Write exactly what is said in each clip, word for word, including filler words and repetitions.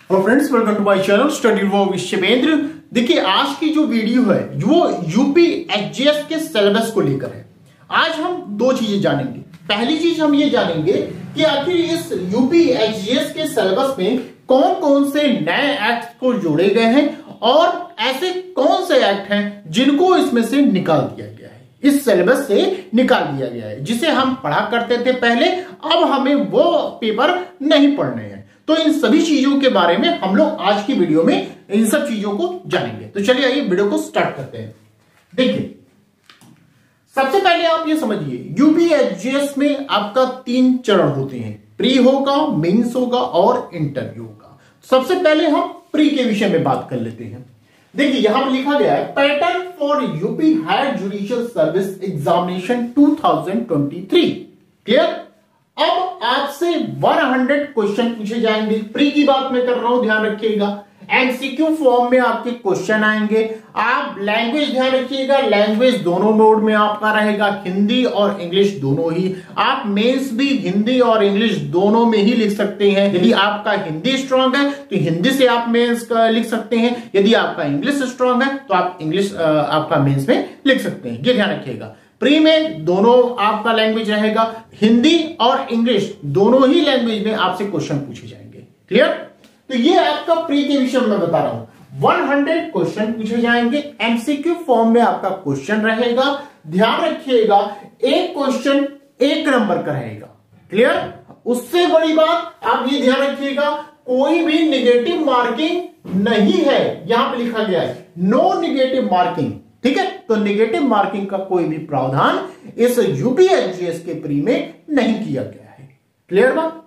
Hello friends, welcome to my channel study with Shivendra. देखिए, आज की जो वीडियो है वो यूपी एचजीएस के सिलेबस को लेकर है। आज हम दो चीजें जानेंगे। पहली चीज हम ये जानेंगे कि आखिर इस यूपी एचजीएस के सिलेबस में कौन कौन से नए एक्ट को जोड़े गए हैं और ऐसे कौन से एक्ट हैं जिनको इसमें से निकाल दिया गया है, इस सिलेबस से निकाल दिया गया है, जिसे हम पढ़ा करते थे पहले, अब हमें वो पेपर नहीं पढ़ने हैं। तो इन सभी चीजों के बारे में हम लोग आज की वीडियो में इन सब चीजों को जानेंगे। तो चलिए आइए वीडियो को स्टार्ट करते हैं। देखिए, सबसे पहले आप ये समझिए, यूपी एचजीएस में आपका तीन चरण होते हैं, प्री होगा, मेंस होगा और इंटरव्यू होगा। सबसे पहले हम प्री के विषय में बात कर लेते हैं। देखिए, यहां पर लिखा गया है pattern for UP higher judicial service examination two thousand twenty three. Clear? अब आपसे सौ क्वेश्चन पूछे जाएंगे। प्री की बात मैं कर रहा हूं, ध्यान रखिएगा। एमसीक्यू फॉर्म में आपके क्वेश्चन आएंगे। आप लैंग्वेज ध्यान रखिएगा, लैंग्वेज दोनों मोड में आपका रहेगा, हिंदी और इंग्लिश दोनों ही। आप मेंस भी हिंदी और इंग्लिश दोनों में ही लिख सकते हैं। यदि आपका हिंदी स्ट्रांग है तो हिंदी से आप मेंस का लिख सकते हैं, यदि आपका इंग्लिश स्ट्रांग है तो आप इंग्लिश आपका मेंस में लिख सकते हैं। ये ध्यान रखिएगा। प्री में दोनों आपका लैंग्वेज रहेगा, हिंदी और इंग्लिश दोनों ही लैंग्वेज में आपसे क्वेश्चन पूछे जाएंगे। क्लियर? तो ये आपका प्री के विषय में बता रहा हूं। सौ क्वेश्चन पूछे जाएंगे, एमसीक्यू फॉर्म में आपका क्वेश्चन रहेगा। ध्यान रखिएगा, एक क्वेश्चन एक नंबर का रहेगा। क्लियर? उससे बड़ी बात आप ये ध्यान रखिएगा, कोई भी निगेटिव मार्किंग नहीं है। यहां पे लिखा गया है नो निगेटिव मार्किंग। ठीक है, तो नेगेटिव मार्किंग का कोई भी प्रावधान इस यूपी एचजीएस के प्री में नहीं किया गया है। क्लियर बात?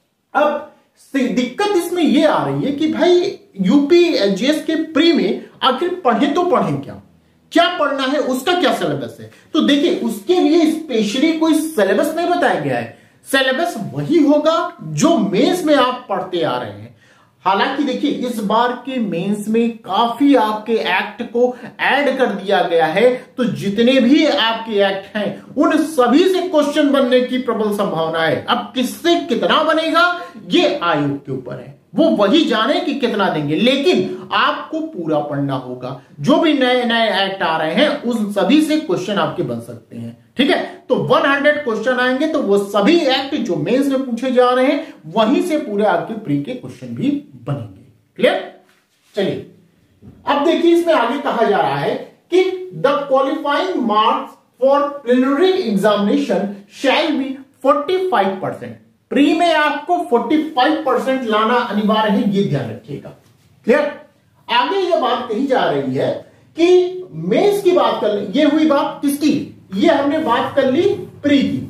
अब दिक्कत इसमें यह आ रही है कि भाई यूपी एचजीएस के प्री में आखिर पढ़े तो पढ़े क्या क्या पढ़ना है, उसका क्या सिलेबस है। तो देखिए, उसके लिए स्पेशली कोई सिलेबस नहीं बताया गया है। सिलेबस वही होगा जो मेंस में आप पढ़ते आ रहे हैं। हालांकि देखिए, इस बार के मेंस में काफी आपके एक्ट को ऐड कर दिया गया है, तो जितने भी आपके एक्ट हैं उन सभी से क्वेश्चन बनने की प्रबल संभावना है। अब किससे कितना बनेगा ये आयोग के ऊपर है, वो वही जाने कि कितना देंगे, लेकिन आपको पूरा पढ़ना होगा। जो भी नए नए एक्ट आ रहे हैं उन सभी से क्वेश्चन आपके बन सकते हैं। ठीक है, तो सौ क्वेश्चन आएंगे, तो वो सभी एक्ट जो मेंस में पूछे जा रहे हैं वहीं से पूरे आपके प्री के क्वेश्चन भी बनेंगे। क्लियर? चलिए, अब देखिए, इसमें आगे कहा जा रहा है कि the qualifying marks for preliminary examination shall be पैंतालीस परसेंट। प्री में आपको पैंतालीस परसेंट लाना अनिवार्य है, ये ध्यान रखिएगा। क्लियर? आगे ये बात कही जा रही है कि मेंस की बात कर ले, ये हुई बात किसकी, ये हमने बात कर ली प्री की।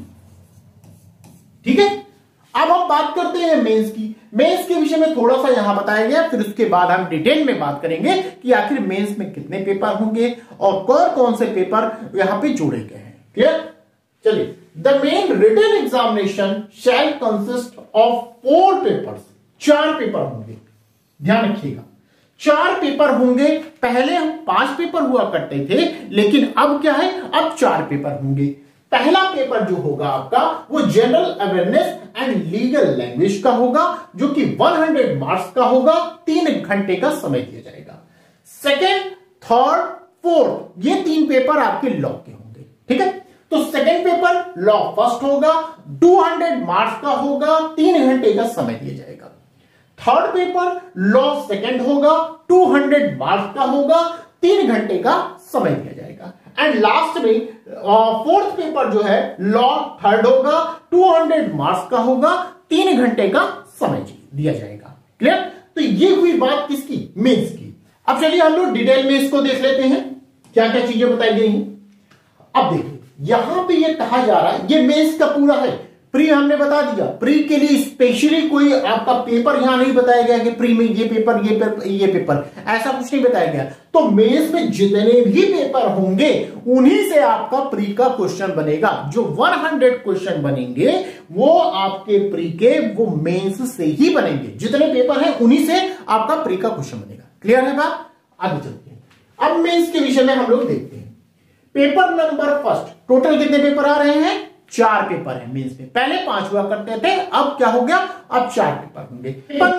ठीक है, अब हम बात करते हैं मेंस की। मेंस के विषय में थोड़ा सा यहां बताया गया, फिर उसके बाद हम डिटेल में बात करेंगे कि आखिर मेंस में कितने पेपर होंगे और कौन कौन से पेपर यहां पे जोड़े गए हैं। क्लियर? चलिए, the main written examination shall consist of four papers. चार पेपर होंगे, ध्यान रखिएगा, चार पेपर होंगे। पहले हम पांच पेपर हुआ करते थे, लेकिन अब क्या है, अब चार पेपर होंगे। पहला पेपर जो होगा आपका वो general awareness and legal language का होगा, जो कि सौ मार्क्स का होगा, तीन घंटे का समय दिया जाएगा। सेकेंड, थर्ड, फोर्थ, ये तीन पेपर आपके लॉ के होंगे। ठीक है, तो सेकेंड पेपर लॉ फर्स्ट होगा, दो सौ मार्क्स का होगा, तीन घंटे का समय दिया जाएगा। थर्ड पेपर लॉ सेकेंड होगा, दो सौ मार्क्स का होगा, तीन घंटे का समय दिया जाएगा। एंड लास्ट में फोर्थ पेपर जो है लॉ थर्ड होगा, दो सौ मार्क्स का होगा, तीन घंटे का समय दिया जाएगा। क्लियर? तो ये हुई बात किसकी, मेंस की। अब चलिए हम लोग डिटेल में इसको देख लेते हैं, क्या क्या चीजें बताई गई हैं। अब देखिए, यहां पे ये कहा जा रहा है, ये मेंस का पूरा है। प्री हमने बता दिया, प्री के लिए स्पेशली कोई आपका पेपर यहां नहीं बताया गया कि प्री में ये पेपर ये पेपर ये पेपर, ऐसा कुछ नहीं बताया गया। तो मेंस में जितने भी पेपर होंगे उन्हीं से आपका प्री का क्वेश्चन बनेगा। जो सौ क्वेश्चन बनेंगे वो आपके प्री के वो मेंस से ही बनेंगे। जितने पेपर हैं उन्हीं से आपका प्री का क्वेश्चन बनेगा। क्लियर है बात? आगे चलते हैं, अब मेंस के विषय में हम लोग देखते हैं। पेपर नंबर फर्स्ट, टोटल कितने पेपर आ रहे हैं, चार पेपर है मेंस में। पहले पांच हुआ करते थे, अब क्या हो गया, अब चार पेपर होंगे। पेपर नंबर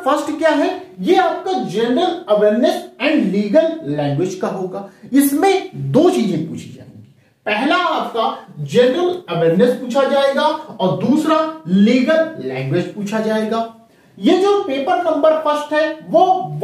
फर्स्ट क्या है, ये आपका general awareness and legal language का होगा। इसमें दो चीजें पूछी जाएंगी, पहला आपका जनरल अवेयरनेस पूछा जाएगा और दूसरा लीगल लैंग्वेज पूछा जाएगा। ये जो पेपर नंबर फर्स्ट है वो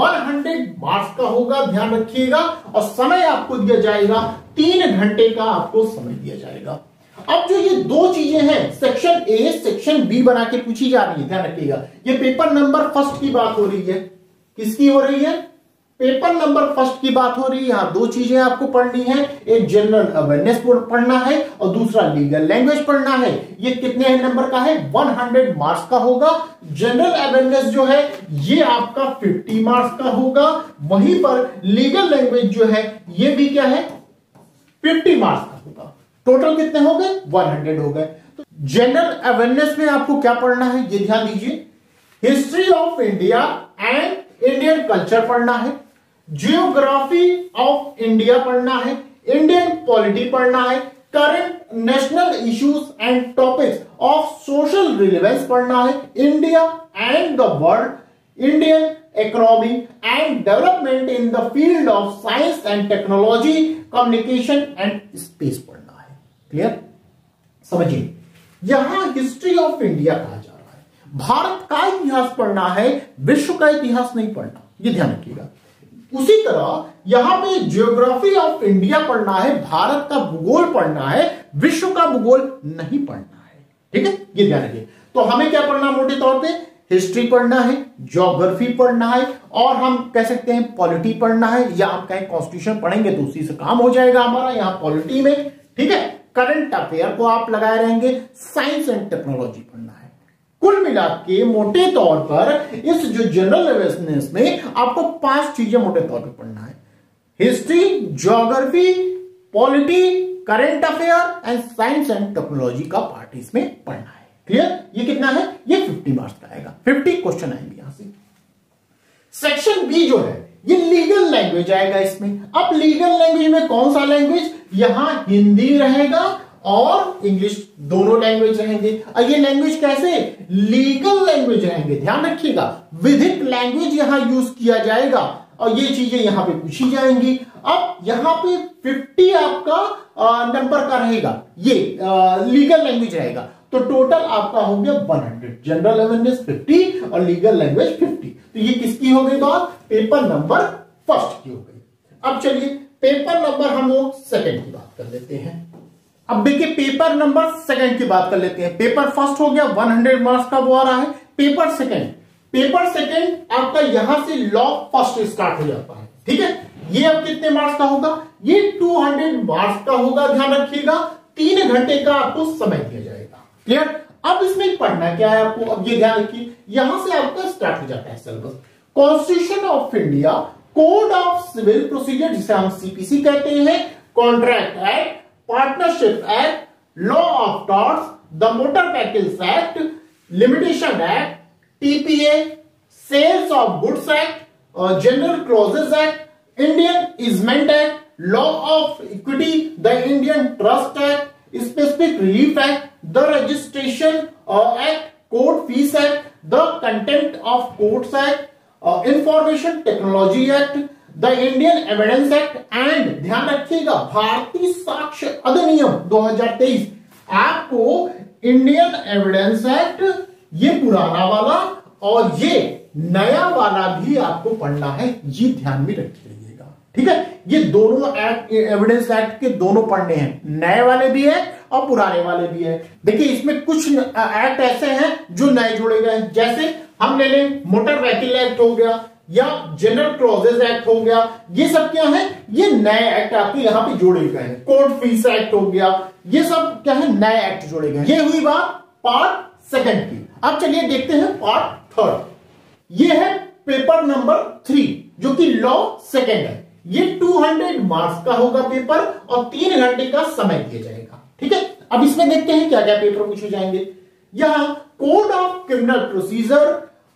सौ मार्क्स का होगा, ध्यान रखिएगा, और समय आपको दिया जाएगा तीन घंटे का आपको समय दिया जाएगा। अब जो ये दो चीजें हैं, सेक्शन ए सेक्शन बी बना के पूछी जा रही है, ध्यान रखिएगा। ये पेपर नंबर फर्स्ट की बात हो रही है, किसकी हो रही है, पेपर नंबर फर्स्ट की बात हो रही है। यहां दो चीजें आपको पढ़नी है, एक जनरल अवेयरनेस पढ़ना है और दूसरा लीगल लैंग्वेज पढ़ना है। ये कितने नंबर का है, सौ मार्क्स का होगा। जनरल अवेयरनेस जो है ये आपका पचास मार्क्स का होगा, वहीं पर लीगल लैंग्वेज जो है ये भी क्या है, पचास मार्क्स का होगा। टोटल कितने हो गए, सौ हो गए। तो जनरल अवेयरनेस में आपको क्या पढ़ना है, ये ध्यान दीजिए। History of India and Indian culture पढ़ना है, जियोग्राफी ऑफ इंडिया पढ़ना है, इंडियन पॉलिटी पढ़ना है, current national issues and topics of social relevance पढ़ना है, India and the world, Indian economy and development in the field of science and technology, communication and space पढ़ना है। Clear, समझिए, यहां हिस्ट्री ऑफ इंडिया कहा जा रहा है, भारत का इतिहास पढ़ना है, विश्व का इतिहास नहीं पढ़ना, ये ध्यान रखिएगा। उसी तरह यहां पे ज्योग्राफी ऑफ इंडिया पढ़ना है, भारत का भूगोल पढ़ना है, विश्व का भूगोल नहीं पढ़ना है। ठीक है, ये ध्यान रखिए। तो हमें क्या पढ़ना, मोटे तौर पे हिस्ट्री पढ़ना है, ज्योग्राफी पढ़ना है, और हम कह सकते हैं पॉलिटी पढ़ना है, या आप कहें कॉन्स्टिट्यूशन पढ़ेंगे तो उसी से काम हो जाएगा हमारा यहां पॉलिटी में। ठीक है, करंट अफेयर को आप लगाए रहेंगे, साइंस एंड टेक्नोलॉजी पढ़ना है। कुल मिला के मोटे तौर पर इस जो जनरल अवेयरनेस में आपको पांच चीजें मोटे तौर पे पढ़ना है, history, geography, polity, current affair and science and technology का पार्ट इसमें पढ़ना है। क्लियर, ये कितना है, ये पचास मार्क्स का आएगा, पचास क्वेश्चन आएंगे यहां से। सेक्शन बी जो है ये लीगल लैंग्वेज आएगा इसमें। अब लीगल लैंग्वेज में कौन सा लैंग्वेज, यहां हिंदी रहेगा और इंग्लिश, दोनों लैंग्वेज रहेंगे। और ये लैंग्वेज कैसे, लीगल लैंग्वेज रहेंगे, ध्यान रखिएगा, विधिक लैंग्वेज यहां यूज किया जाएगा और ये चीजें यहां पे पूछी जाएंगी। अब यहां पे पचास आपका नंबर का रहेगा, ये लीगल लैंग्वेज रहेगा, तो टोटल आपका हो गया सौ। जनरल अवेयरनेस पचास और लीगल लैंग्वेज पचास, तो ये किसकी हो गई बात, पेपर नंबर फर्स्ट की हो गई। अब चलिए पेपर नंबर हम लोग सेकंड की बात कर लेते हैं। अब देखिए पेपर नंबर सेकंड की बात कर लेते हैं। पेपर फर्स्ट हो गया, सौ मार्क्स का वो आ रहा है। पेपर सेकंड, पेपर सेकंड आपका यहां से लॉ फर्स्ट स्टार्ट हो जाता है। ठीक है, ये अब कितने मार्क्स का होगा, ये दो सौ मार्क्स का होगा, ध्यान रखिएगा, तीन घंटे का आपको समय दिया जाएगा। क्लियर, अब इसमें पढ़ना क्या है आपको, अब ये ध्यान रखिए, यहां से आपका स्टार्ट हो जाता है syllabus. Constitution of India, code of civil procedure जिसे हम सीपीसी कहते हैं, contract act, partnership act, law of torts, the motor vehicles act, limitation act, TPA, sales of goods act, general clauses act, Indian easement act, law of equity, the Indian trust act, specific relief act, the registration act, court fees act, the content of courts act, information technology act, the Indian evidence act and ध्यान रखिएगा भारतीय साक्ष्य अधिनियम दो हज़ार तेईस। आपको Indian evidence act ये पुराना वाला और ये नया वाला भी आपको पढ़ना है, ये ध्यान में रखिएगा। ठीक है, ये दोनों एक्ट, एविडेंस एक्ट के दोनों पढ़ने हैं, नए वाले भी है और पुराने वाले भी है। देखिए इसमें कुछ एक्ट ऐसे हैं जो नए जोड़े गए, जैसे हम ले लें मोटर व्हीकल एक्ट हो गया या जनरल क्लॉजेस एक्ट हो गया, ये सब क्या है, ये नए एक्ट आपके यहाँ पे जोड़े गए हैं। कोर्ट फीस एक्ट हो गया, ये सब क्या है, नए एक्ट जोड़े गए। ये हुई बात पार्ट सेकंड की। अब चलिए देखते हैं पार्ट थर्ड। ये है पेपर नंबर थ्री जो कि लॉ सेकंड है। ये दो सौ मार्क्स का होगा पेपर और तीन घंटे का समय दिया जाएगा। ठीक है, अब इसमें देखते हैं क्या क्या पेपर पूछे जाएंगे। यहां कोड ऑफ क्रिमिनल प्रोसीजर,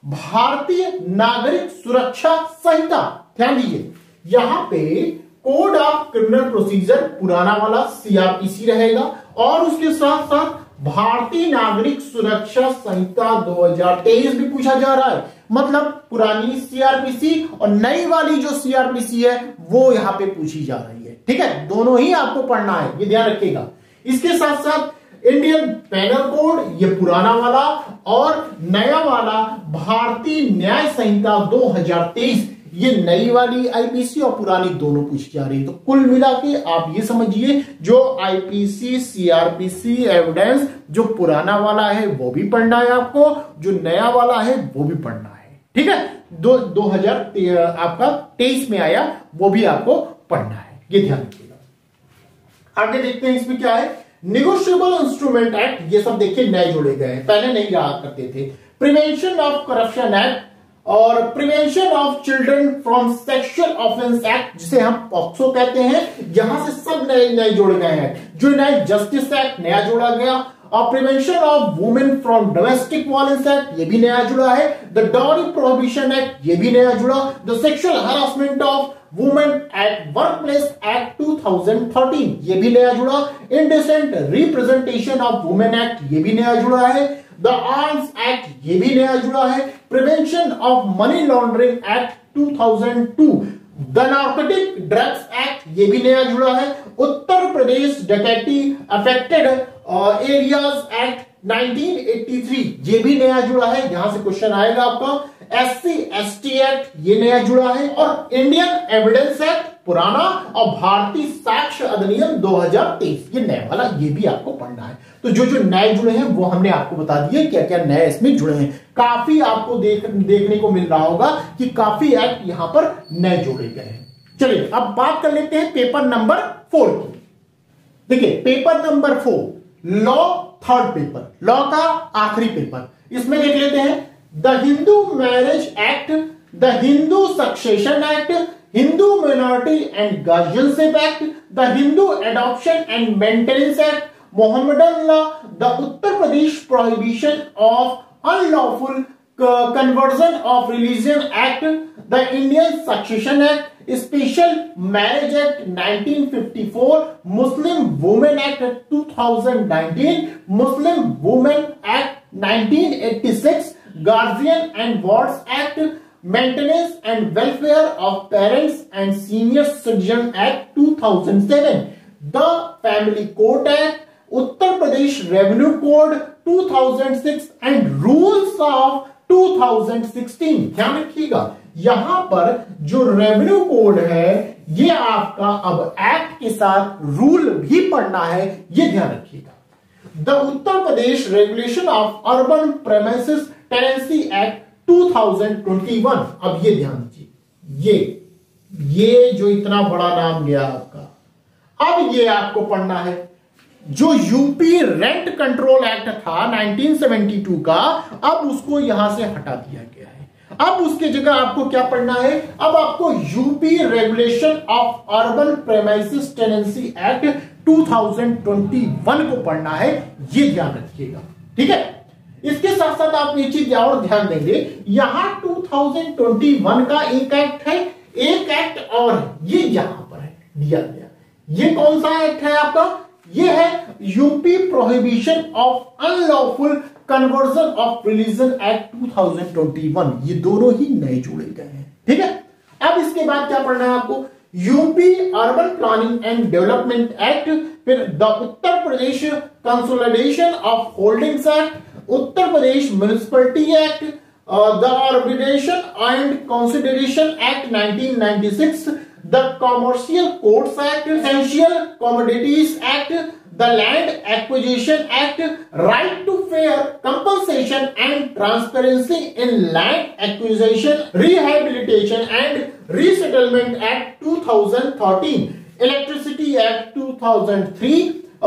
भारतीय नागरिक सुरक्षा संहिता, ध्यान दीजिए यहां पे कोड ऑफ क्रिमिनल प्रोसीजर पुराना वाला सीआरपीसी रहेगा और उसके साथ साथ भारतीय नागरिक सुरक्षा संहिता दो हज़ार तेईस भी पूछा जा रहा है। मतलब पुरानी सीआरपीसी और नई वाली जो सीआरपीसी है वो यहां पे पूछी जा रही है। ठीक है, दोनों ही आपको पढ़ना है, ये ध्यान रखिएगा। इसके साथ साथ इंडियन पेनल कोड, ये पुराना वाला, और नया वाला भारतीय न्याय संहिता दो हज़ार तेईस, ये नई वाली आईपीसी और पुरानी दोनों पूछी जा रही है। तो कुल मिला के आप ये समझिए, जो आईपीसी सीआरपीसी एविडेंस जो पुराना वाला है वो भी पढ़ना है आपको, जो नया वाला है वो भी पढ़ना है। ठीक है, दो दो हजार आपका तेईस में आया, वो भी आपको पढ़ना है, ये ध्यान रखिएगा। आगे देखते हैं इसमें क्या है। निगोशिएबल इंस्ट्रूमेंट एक्ट, ये सब देखिए नए जोड़े गए हैं, पहले नहीं रहा करते थे। प्रिवेंशन ऑफ करप्शन एक्ट और prevention of children from sexual offence act, जिसे हम पॉक्सो कहते हैं, यहां से सब नए नए जोड़े गए हैं। जो नए जस्टिस एक्ट नया जोड़ा गया, और prevention of women from domestic violence act, ये भी नया जुड़ा है। द डॉरी प्रोहिबिशन एक्ट, ये भी नया जुड़ा। The sexual harassment of women at work place act two thousand thirteen, ये भी नया जुड़ा। Indecent representation of women act, ये भी नया जुड़ा है। द आर्म्स एक्ट, ये भी नया जुड़ा है। Prevention of money laundering act two thousand two, the narcotic drugs act, ये भी नया जुड़ा है। उत्तर प्रदेश डकैती affected areas act nineteen eighty three, ये भी नया जुड़ा है, यहां से क्वेश्चन आएगा आपका। एससी एसटी एक्ट, ये नया जुड़ा है। और इंडियन एविडेंस एक्ट पुराना, और भारतीय साक्ष्य अधिनियम दो हज़ार तेईस, ये नया वाला, ये भी आपको पढ़ना है। तो जो जो नए जुड़े हैं वो हमने आपको बता दिए, क्या क्या नए इसमें जुड़े हैं। काफी आपको देख देखने को मिल रहा होगा कि काफी एक्ट यहां पर नए जोड़े गए हैं। चलिए अब बात कर लेते हैं पेपर नंबर फोर की। देखिए paper number four, law third paper, law का आखिरी पेपर। इसमें देख लेते हैं the Hindu marriage act, the Hindu succession act, Hindu minority and guardianship act, the Hindu adoption and maintenance act, Mohammedan law, the Uttar Pradesh prohibition of unlawful conversion of religion act, the Indian succession act, special marriage act nineteen fifty four, Muslim women act two thousand nineteen, Muslim women act nineteen eighty six, guardian and wards act, maintenance and welfare of parents and senior citizen act two thousand seven, the family court act, Uttar Pradesh revenue code two thousand six and rules of two thousand sixteen. ध्यान रखिएगा, यहां पर जो revenue code है ये आपका अब act के साथ रूल भी पढ़ना है, ये ध्यान रखिएगा। The Uttar Pradesh regulation of urban premises tenancy act two thousand twenty one, अब ये ध्यान दीजिए, ये ये जो इतना बड़ा नाम गया आपका, अब ये आपको पढ़ना है। जो यूपी रेंट कंट्रोल एक्ट था नाइनटीन सेवेंटी टू का, अब उसको यहां से हटा दिया गया है। अब उसके जगह आपको क्या पढ़ना है, अब आपको UP regulation of urban premises tenancy act two thousand twenty one को पढ़ना है, ये ध्यान रखिएगा। ठीक है, इसके साथ साथ आप एक चीज और ध्यान देंगे, यहां टू थाउजेंड ट्वेंटी वन का एक एक्ट है, एक एक्ट और ये यहां पर है दिया गया। ये कौन सा एक्ट है आपका, ये है UP prohibition of unlawful conversion of religion act two thousand twenty one, ये दोनों ही नए जोड़े गए हैं। ठीक है, अब इसके बाद क्या पढ़ना है आपको, UP urban planning and development act, फिर the Uttar Pradesh consolidation of holdings act, Uttar Pradesh municipality act, the arbitration and consideration act nineteen ninety six, the Commercial Codes Act, Essential Commodities Act, the Land Acquisition Act, Right to Fair Compensation and Transparency in Land Acquisition, Rehabilitation and Resettlement Act two thousand thirteen, Electricity Act two thousand three,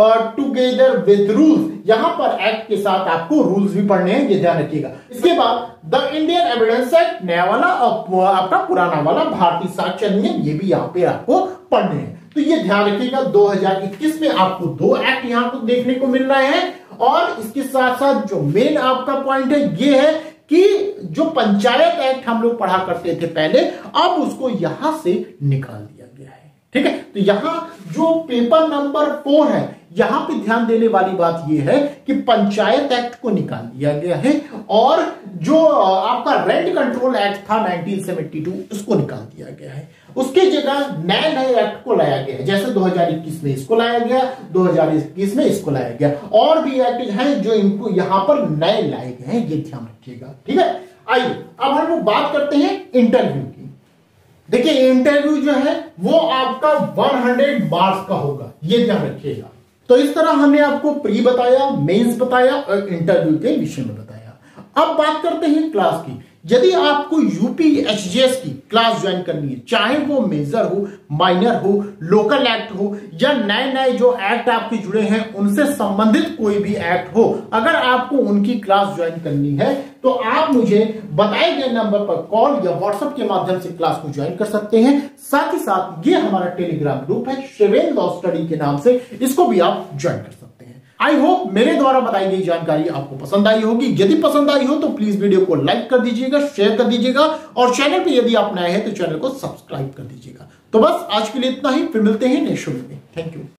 together with rules, यहां पर act के साथ आपको rules भी पढ़ने हैं, ये ध्यान रखिएगा। इसके बाद द इंडियन एविडेंस एक्ट नया वाला और आपका पुराना वाला भारतीय साक्ष्य अधिनियम, ये भी यहां पे आपको पढ़ने हैं। तो ये ध्यान रखिएगा, दो हज़ार इक्कीस में आपको दो एक्ट यहां को देखने को मिल रहे हैं। और इसके साथ साथ जो मेन आपका पॉइंट है ये है कि जो पंचायत एक्ट हम लोग पढ़ा करते थे पहले, अब उसको यहां से निकाल दिया गया है। ठीक है, तो यहां जो पेपर नंबर फोर है यहां पे ध्यान देने वाली बात यह है कि पंचायत एक्ट को निकाल दिया गया है और जो आपका रेंट कंट्रोल एक्ट था नाइनटीन सेवेंटी टू उसको निकाल दिया गया है। उसके जगह नए नए एक्ट को लाया गया है, जैसे दो हज़ार इक्कीस में इसको लाया गया, दो हज़ार इक्कीस में इसको लाया गया, और भी एक्ट हैं जो इनको यहां पर नए लाए गए हैं, ये ध्यान रखिएगा। ठीक है, आइए अब हम लोग बात करते हैं इंटरव्यू की। देखिए इंटरव्यू जो है वो आपका सौ मार्क्स का होगा, ये ध्यान रखिएगा। तो इस तरह हमने आपको प्री बताया, मेंस बताया और इंटरव्यू के विषय में बताया। अब बात करते हैं क्लास की। यदि आपको यूपी एचजीएस की क्लास ज्वाइन करनी है, चाहे वो मेजर हो, माइनर हो, लोकल एक्ट हो या नए नए जो एक्ट आपके जुड़े हैं उनसे संबंधित कोई भी एक्ट हो, अगर आपको उनकी क्लास ज्वाइन करनी है तो आप मुझे बताए गए नंबर पर कॉल या व्हाट्सएप के माध्यम से क्लास को ज्वाइन कर सकते हैं। साथ ही साथ ये हमारा टेलीग्राम ग्रुप है शिवेंद्र लॉ स्टडी के नाम से, इसको भी आप ज्वाइन कर सकते हैं। आई होप मेरे द्वारा बताई गई जानकारी आपको पसंद आई होगी। यदि पसंद आई हो तो प्लीज वीडियो को लाइक कर दीजिएगा, शेयर कर दीजिएगा और चैनल पे यदि आप नए हैं तो चैनल को सब्सक्राइब कर दीजिएगा। तो बस आज के लिए इतना ही, फिर मिलते हैं नेक्स्ट वीडियो में। Thank you.